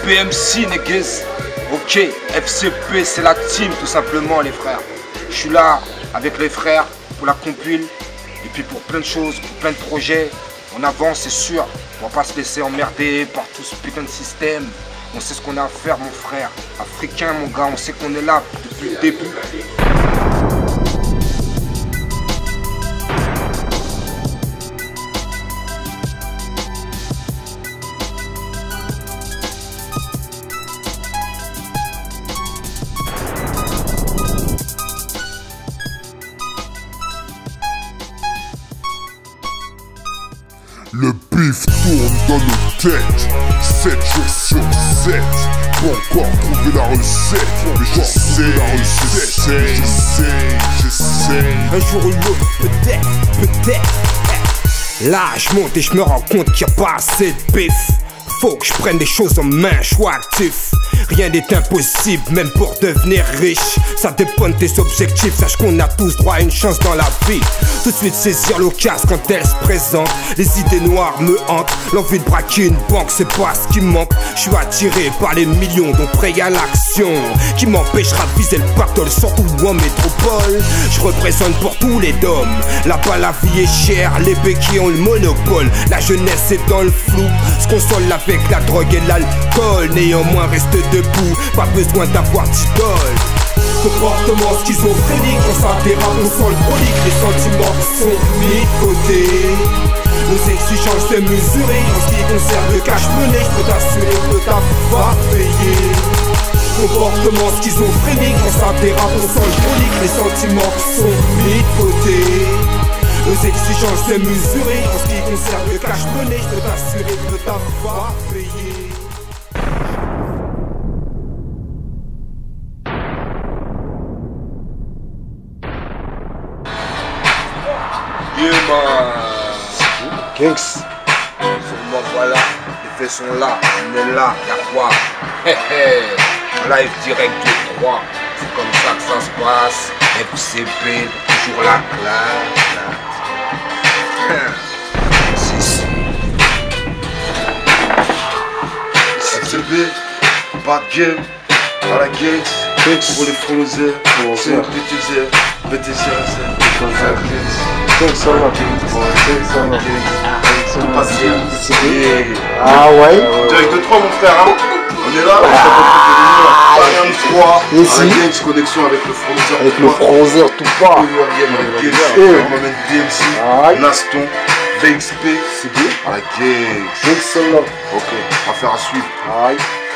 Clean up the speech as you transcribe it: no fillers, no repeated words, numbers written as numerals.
BMC, niggas. Ok, FCP, c'est la team tout simplement, les frères. Je suis là avec les frères pour la compile et puis pour plein de choses, pour plein de projets. On avance, c'est sûr. On va pas se laisser emmerder par tout ce putain de système. On sait ce qu'on a à faire, mon frère. Africain, mon gars, on sait qu'on est là depuis le début. Le bif tourne dans nos têtes, 7 jours sur 7. Pas encore trouvé la recette, mais j'essaie. Un jour ou l'autre, peut-être. Là, je monte et je me rends compte qu'il n'y a pas assez de bif. Faut que je prenne des choses en main, je sois actif. Rien n'est impossible, même pour devenir riche. Ça dépend de tes objectifs, sache qu'on a tous droit à une chance dans la vie. Tout de suite saisir l'occasion quand elle se présente. Les idées noires me hantent, l'envie de braquer une banque, c'est pas ce qui manque. Je suis attiré par les millions, donc prêt à l'action, qui m'empêchera de viser le pactole, surtout en métropole. Je représente pour tous les dômes. Là-bas la vie est chère, les béquilles ont le monopole. La jeunesse est dans le flou, se console avec la drogue et l'alcool. Néanmoins reste debout, pas besoin d'avoir d'idole. Comportement schizophrénique, on s'interroge, on sent le prolique. Les sentiments sont mis de côté. Nos exigences c'est mesuré. En ce qui concerne le cash money, je peux t'assurer que t'as payer. Comportement schizophrénique, on s'interroge, on sent le prolique. Les sentiments sont mis de côté. Nos exigences c'est mesuré. En ce qui concerne le cash money, je peux t'assurer que t'as payer. Yeah man, Kings, seulement voilà, les faits sont là, on est là, y'a quoi? Live direct de 3, c'est comme ça que ça se passe. FCP, toujours la classe. FCP, pas de game, à la Kings, pour les frolosers, c'est le BTZ, Ah ouais. Direct de 3 mon frère, hein. On est là, on s'appelle 3, Gangs, connexion avec le froloser. Avec le froloser tout pas. On emmène BMC, Naston, VXP, c'est bien. À la Gangs. Ok, affaire à suivre.